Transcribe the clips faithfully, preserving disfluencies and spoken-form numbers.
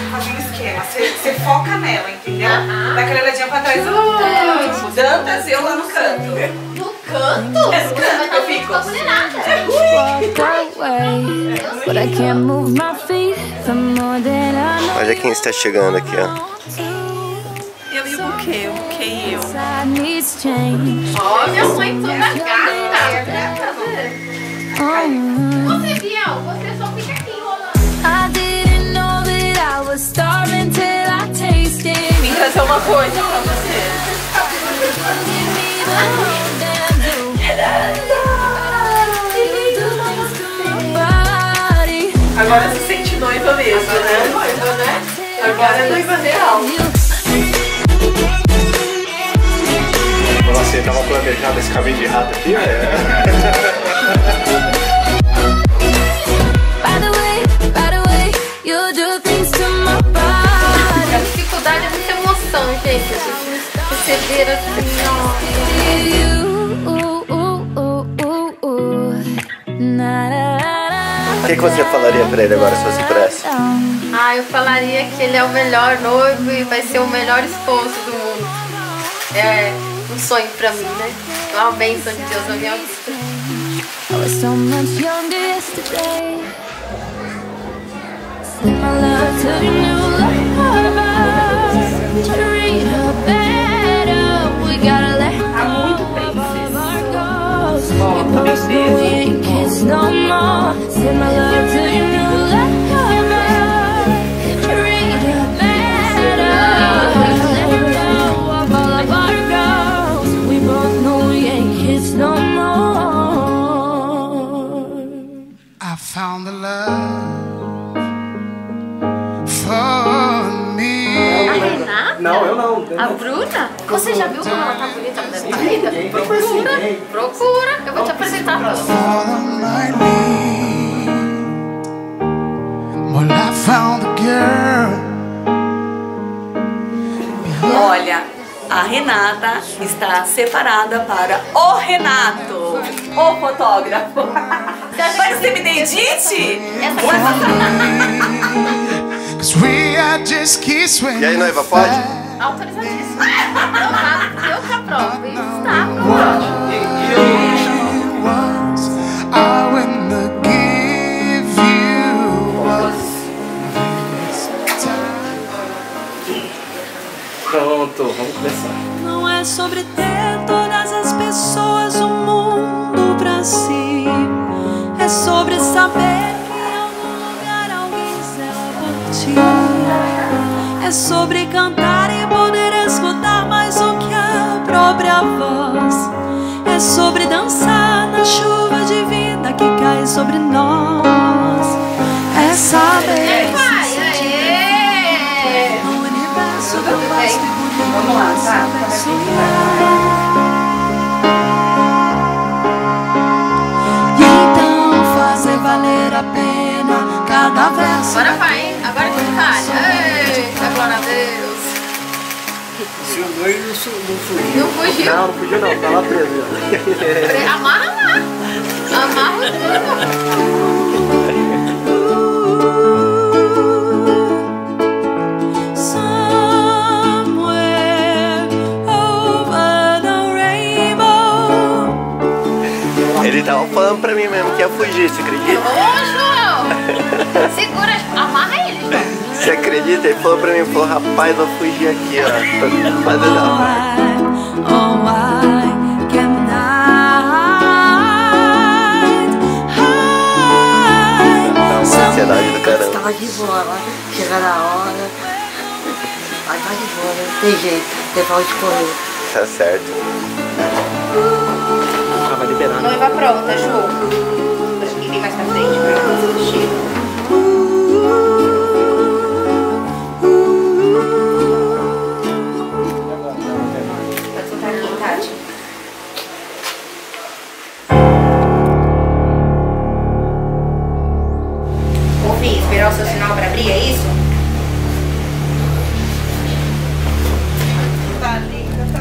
fazer um esquema. Você, você foca nela, entendeu? Uh-huh. Dá aquela olhadinha pra trás. Uh, Dantas e eu lá no canto. No canto? É no canto que eu fico. Olha quem está chegando aqui, ó. Eu e o buquê, o buquê e eu. Ó, minha mãe toda gata. Você, Biel, você só fica aqui enrolando. Vim trazer uma coisa pra você. Agora se sente noiva mesmo, né? Agora é noiva, né? Agora é noiva real. Você tava planejando esse caminho de rato aqui, né? A dificuldade é muita emoção, gente. Receber assim, ó. O que, que você falaria pra ele agora se você pudesse? Ah, eu falaria que ele é o melhor noivo e vai ser o melhor esposo do mundo. É um sonho pra mim, né? É uma bênção de Deus na minha vida. Tá muito princesa. Volta, princesa. Found the love for me. A Renata? Não, eu não. Eu A não. Bruna? Você já viu como ela tá bonita? Ela deve tá linda. Procura, procura. Eu vou te apresentar pra você. Well, I found the girl. Olha, a Renata está separada para o Renato, o fotógrafo. Vai ser me dedite? E aí, noiva, pode? Autorizadíssimo. Não vale porque outra prova. Isso está aprovado. Pronto, vamos começar. Não é sobre ter todas as pessoas do mundo pra si. É sobre saber que em algum lugar alguém zela por ti. É sobre cantar e poder escutar mais do que a própria voz. É sobre dançar na chuva de vida que cai sobre nós. É saber se sentir no universo tão vasto e bonito. Vamos lá, tá? E então fazer valer a pena cada verso. Agora vai, hein? Agora que vai. Eita, glória a Deus. Se o noivo não fugiu. Não fugiu? Não, não fugiu não, tá lá preso. Amarra lá. Amarra tudo. Ele tava falando pra mim mesmo que ia fugir, você acredita? Ô, João! Segura, amarra ele, João. Você acredita? Ele falou pra mim, falou, rapaz, eu vou fugir aqui, ó. Tô fazendo a parte. Dá uma ansiedade do caramba. Tava de boa lá, chegar na hora. Mas tá de boa, né? Tem jeito, tem pra onde correr. Tá certo. Ah, vai liberar. Noiva pronta, Ju. Deixa eu ir mais pra frente pra você vestir. Pode sentar aqui, Tati. Ouvi, esperar o seu sinal pra abrir, é isso? Tá linda, tá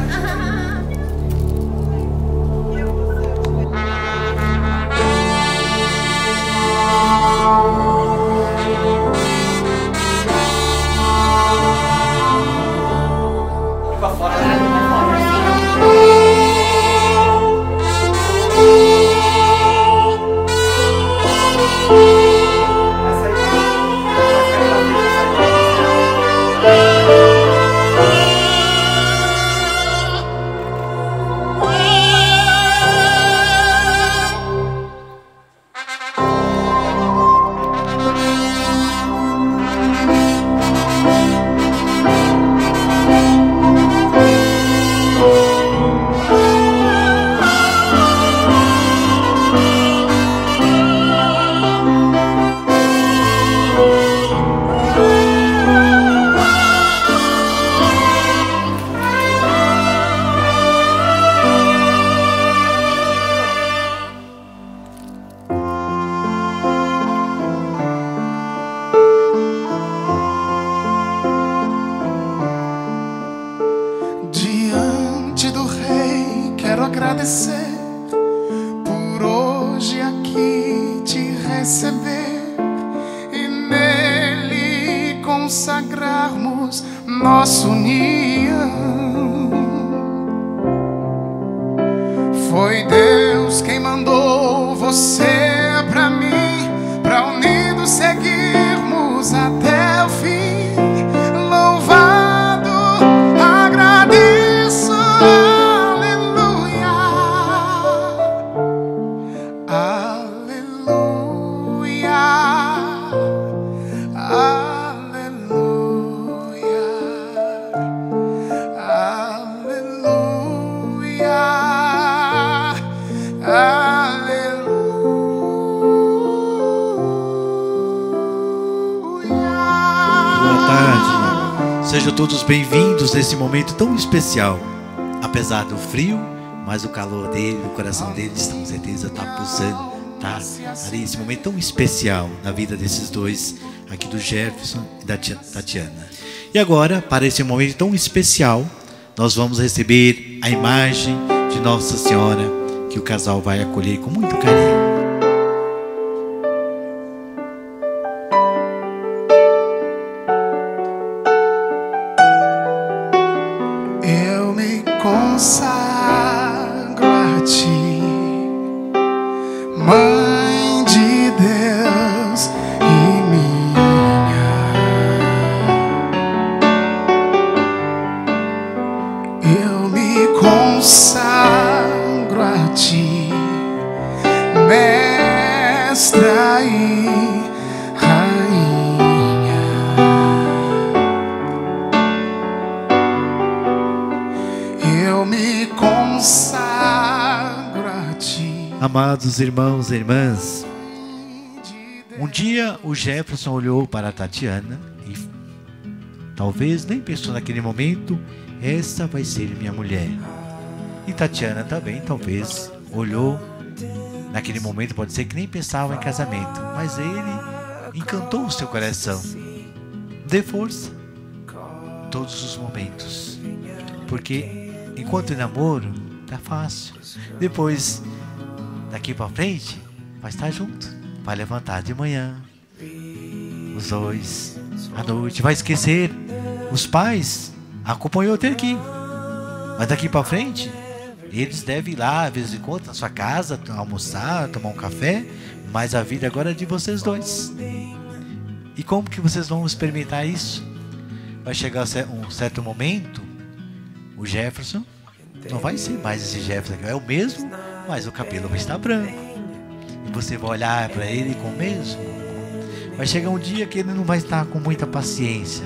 nossa união. Foi Deus quem mandou você pra mim, pra unidos seguirmos até o fim. Louvado, agradeço, aleluia, aleluia, aleluia, aleluia, Boa tarde. Sejam todos bem-vindos nesse momento tão especial. Apesar do frio, mas o calor dele, o coração deles, com certeza está pulsando, tá ali esse momento tão especial na vida desses dois, aqui do Jefferson e da Tatiana. E agora, para esse momento tão especial, nós vamos receber a imagem de Nossa Senhora, que o casal vai acolher com muito carinho. Eu me consagro a ti, Mãe de Deus e minha. Eu me consagro a ti, Mestra e Rainha. Eu me consagro a ti. Amados irmãos e irmãs, um dia o Jefferson olhou para a Tatiana e talvez nem pensou naquele momento, essa vai ser minha mulher. E Tatiana também talvez olhou naquele momento, pode ser que nem pensava em casamento, mas ele encantou o seu coração. Dê força todos os momentos, porque enquanto em namoro tá fácil, depois daqui para frente vai estar junto, vai levantar de manhã os dois, à noite vai esquecer os pais, acompanhou até aqui, mas daqui para frente eles devem ir lá, de vez em quando, na sua casa, almoçar, tomar um café, mas a vida agora é de vocês dois. E como que vocês vão experimentar isso? Vai chegar um certo momento, o Jefferson não vai ser mais esse Jefferson, é o mesmo, mas o cabelo vai estar branco. E você vai olhar para ele com o mesmo. Vai chegar um dia que ele não vai estar com muita paciência.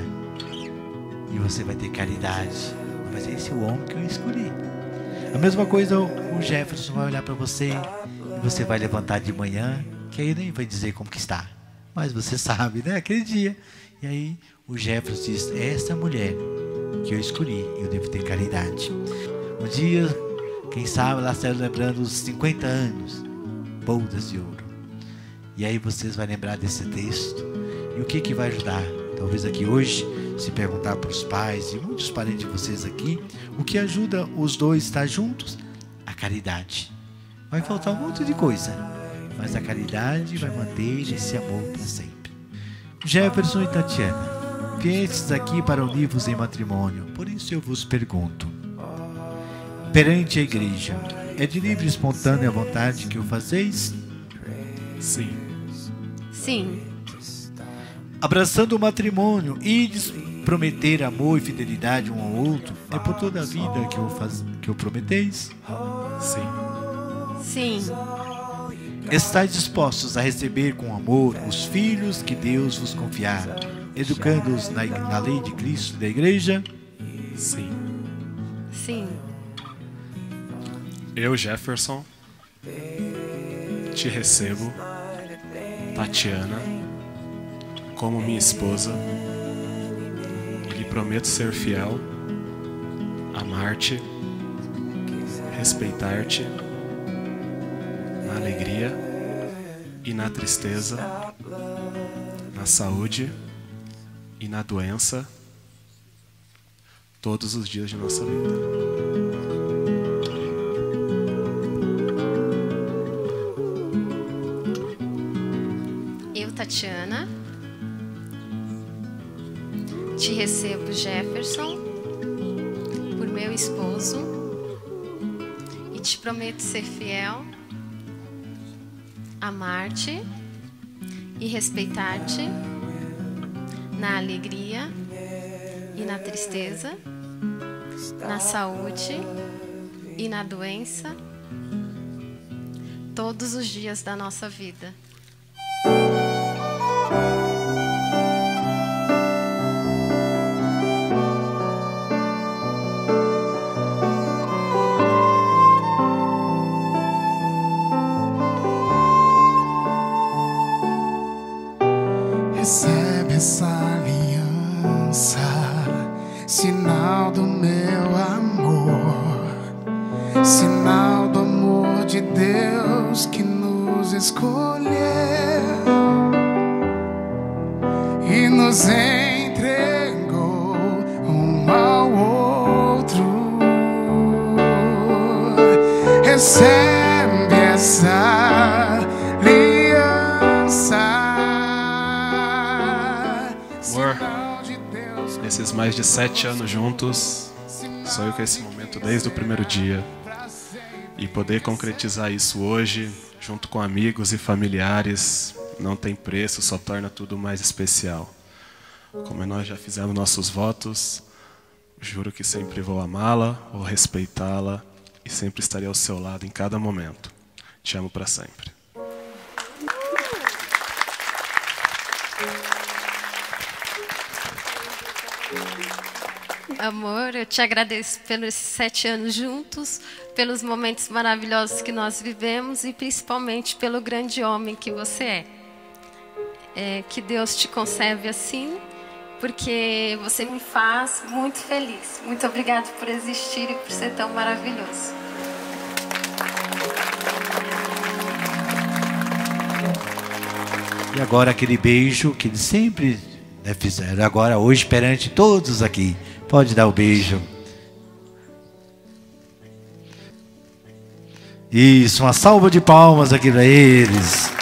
E você vai ter caridade. Mas esse é o homem que eu escolhi. A mesma coisa o Jefferson vai olhar para você e você vai levantar de manhã, que aí nem vai dizer como que está, mas você sabe, né? Aquele dia. E aí o Jefferson diz, essa mulher que eu escolhi, eu devo ter caridade. Um dia, quem sabe, lá celebrando os cinquenta anos, bodas de ouro. E aí vocês vão lembrar desse texto. E o que que vai ajudar? Talvez aqui hoje, se perguntar para os pais e muitos parentes de vocês aqui, o que ajuda os dois a estar juntos? A caridade. Vai faltar um monte de coisa, mas a caridade vai manter esse amor para sempre. Jefferson e Tatiana, viestes aqui para unir-vos em matrimônio, por isso eu vos pergunto, perante a igreja, é de livre e espontânea vontade que o fazeis? Sim. Sim. Abraçando o matrimônio, ides prometer amor e fidelidade um ao outro, é por toda a vida que o, faz, que o prometeis? Sim. Sim. Estais dispostos a receber com amor os filhos que Deus vos confiar, educando-os na, na lei de Cristo da igreja? Sim. Sim. Eu, Jefferson, te recebo, Tatiana, como minha esposa, e lhe prometo ser fiel, amar-te, respeitar-te, na alegria e na tristeza, na saúde e na doença, todos os dias de nossa vida. Eu, Tatiana, Te recebo, Jefferson, por meu esposo, e te prometo ser fiel, amar-te e respeitar-te na alegria e na tristeza, na saúde e na doença, todos os dias da nossa vida. Recebe essa aliança, sinal do meu amor, sinal do amor de Deus que nos escolheu e nos entregou um ao outro. Recebe essa aliança. Amor, nesses mais de sete anos juntos, sonho com esse momento desde o primeiro dia. E poder concretizar isso hoje, junto com amigos e familiares, não tem preço, só torna tudo mais especial. Como nós já fizemos nossos votos, juro que sempre vou amá-la, vou respeitá-la e sempre estarei ao seu lado em cada momento. Te amo para sempre. Amor, eu te agradeço pelos sete anos juntos, pelos momentos maravilhosos que nós vivemos e principalmente pelo grande homem que você é. É, que Deus te conserve assim, porque você me faz muito feliz. Muito obrigada por existir e por ser tão maravilhoso. E agora aquele beijo que eles sempre, né, fizeram. Agora, hoje, perante todos aqui. Pode dar o beijo. Isso, uma salva de palmas aqui para eles.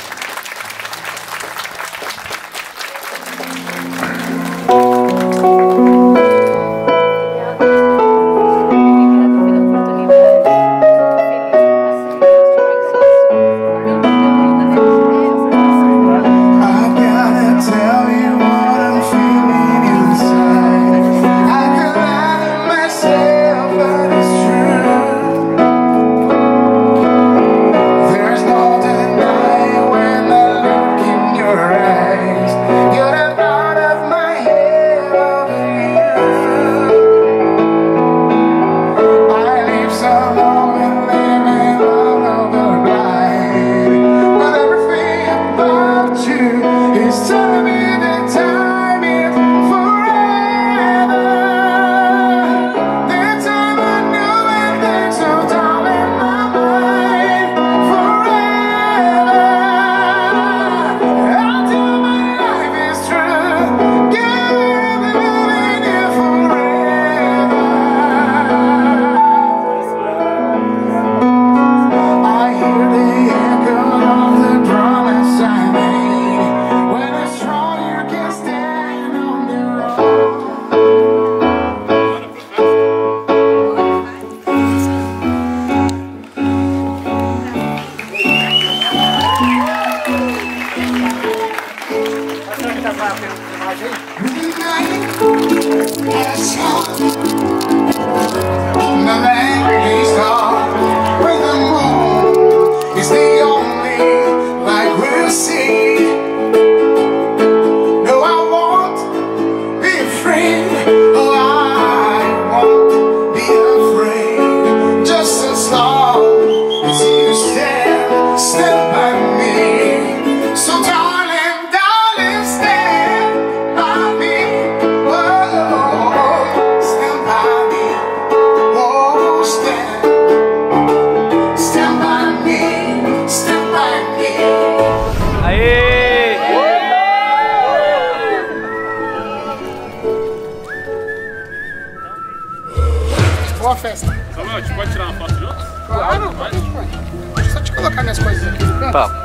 Boa festa. Samuel, a gente pode tirar uma foto juntos? Claro, pode, pode. Deixa eu só te colocar minhas coisas aqui no canto. Tá.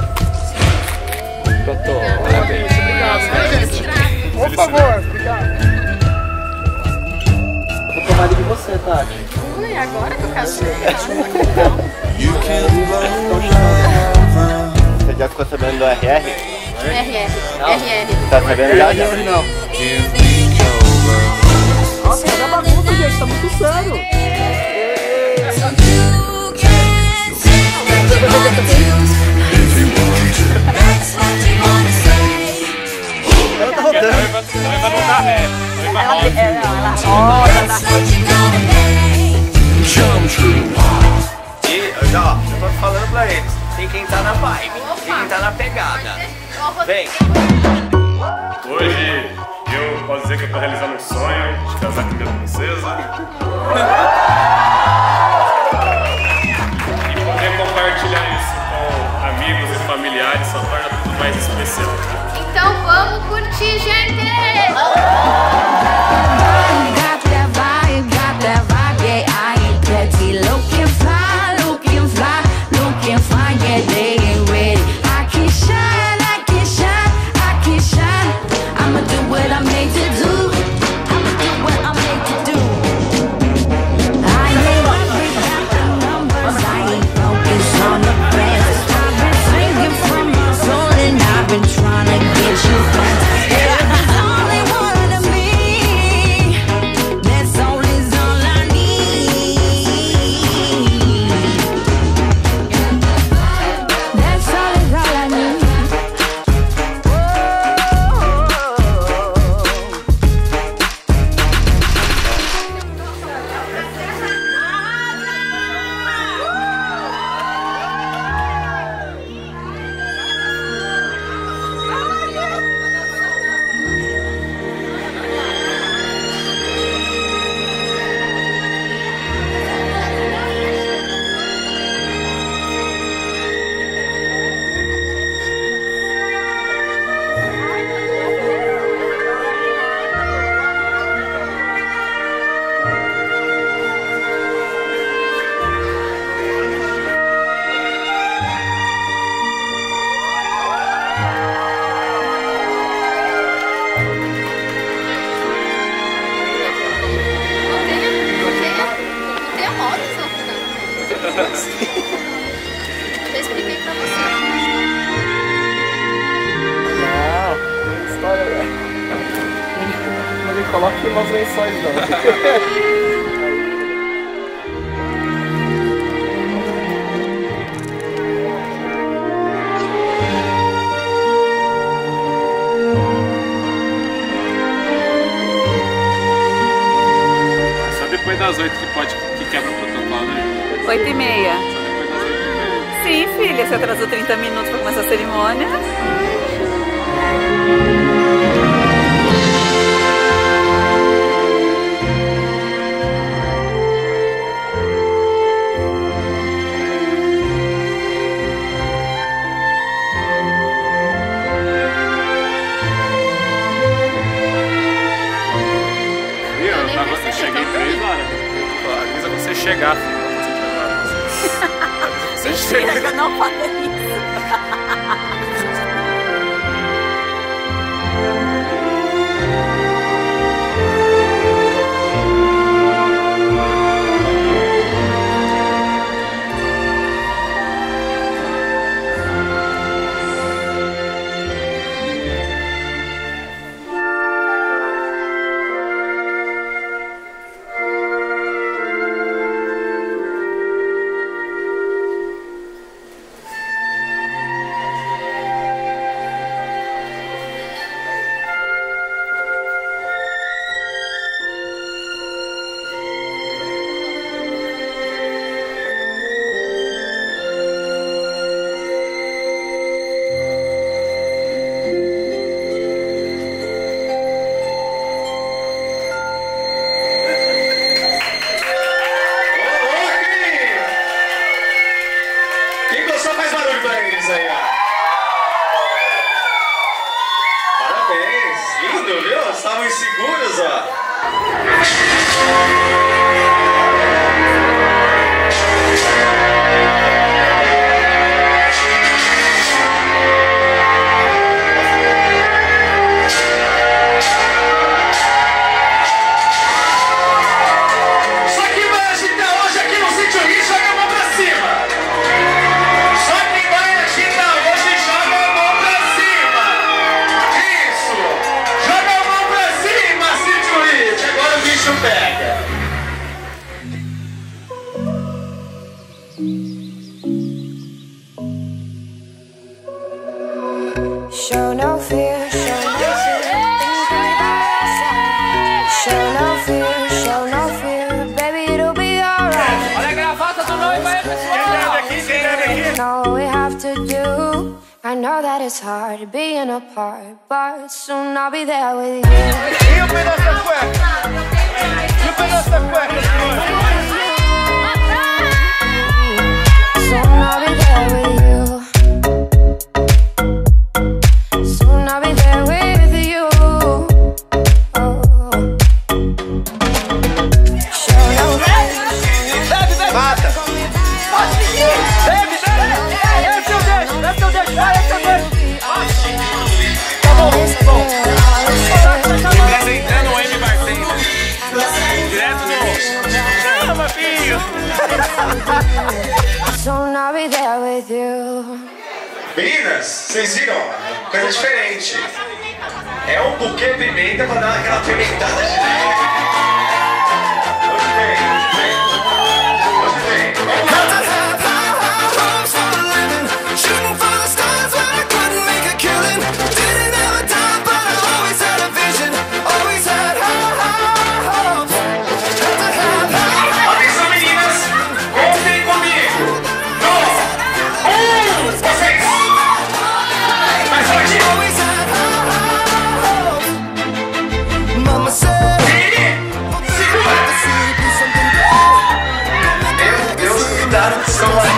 Pronto. Parabéns. Obrigado, né, gente? Por favor, obrigado. saudade de você, Tati. Ui, agora que eu casei. Você já ficou sabendo do R R? R R. R R. Tá sabendo já? Já? Não. Nossa, é uma bagunça, gente, tá muito sério. Ela tá rodando. Ela não dá ré. Ela roda. E, ó, eu tô falando pra eles. Tem quem tá na vibe, tem quem tá na pegada. Vem. Hoje eu posso dizer que eu tô realizando um sonho de casar com a minha princesa. E poder compartilhar isso com amigos e familiares só torna tudo mais especial. Então vamos curtir, gente! Já expliquei pra você. Não, história, velho. Não me coloque umas lençóis, não. Depois das oito que pode, que quebra o protocolo, né? Oito e meia. Só depois das oito e meia. Sim, filha, você atrasou trinta minutos pra começar a cerimônia. Eu cheguei três horas. Avisa quando você chegar, filho. Avisa quando você chegar. Filha, não faça isso. Estavam inseguros, ó. Show no fear, show no fear. Show no fear, show no fear. Baby, it'll be alright. Olha a gravata do noivo aí, pessoal. All we have to do. I know that it's hard being apart, but soon I'll be there with you. E o pedaço da cueca? E o pedaço da cueca? Soon I'll be there with you. Soon I'll be there with you. Oh. Show no fear. Mata! Bebe, bebe! Esse eu deixo, esse eu deixo, vai, esse eu deixo! Tá bom, tá bom. Representando o M Bartender. Direto no... Chama, filho! Soon I'll be there with you. Meninas, vocês viram? Coisa diferente. É um buquê pimenta pra dar aquela pimentada de leve. Hoje vem, hoje vem. Hoje vem. Vamos lá. Shooting for the stars when I couldn't make a killing. Didn't have a time, but I always had a vision. Always had high, high hopes. Had to have high. Atenção, meninas, contem comigo. Dois, um, vocês. Mais forte. Always had high, high hopes. Mama said, segura. Meu Deus, cuidado que são lá.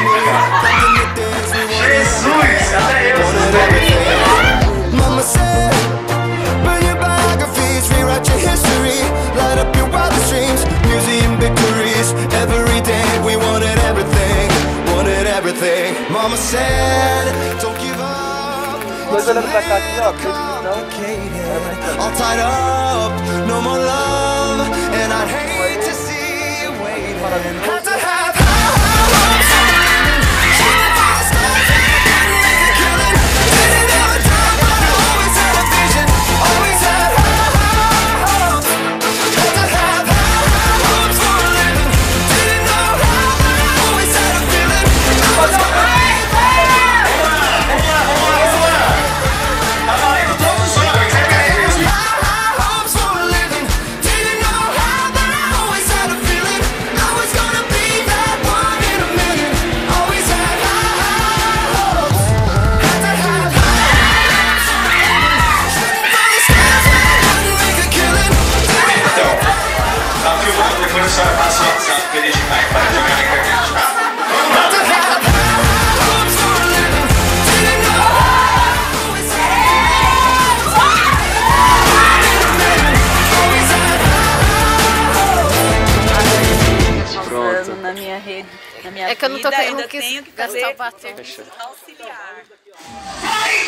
Jesus, até eu sou Mama said, burn your biographies, rewrite your history, light up your wildest dreams, museum victories. Every day we wanted everything, wanted everything. Mama said, don't give up. Dois olhando pra cá aqui, ó. All tied up, no more love, and I'd hate to see you waiting. Had to have high hopes. Shooting for the stars, couldn't make a killing. Didn't have a time, but I always had a vision. Always had high hopes. Had to have high hopes for a living. Didn't know how, but I always had a feeling. I was a brave man. Vamos lá, vamos lá, vamos lá. Tá valendo todos os sonhos, é mesmo. High hopes for a living. Didn't know how, but I always had a feeling. I was gonna be that one in a million. Always had high hopes. Had to have high hopes. Shooting for the stars when I couldn't make a killing. Então, tá filmando, depois a senhora passa o WhatsApp pra ele editar e para jogar na internet, tá? Had to have high hopes for a living. Didn't know how, always had high hopes. One in a million. Always had high hopes. Na minha rede, na minha É que eu não tô vida, querendo ainda que tenho que gastar fazer o batom. auxiliar. Vai!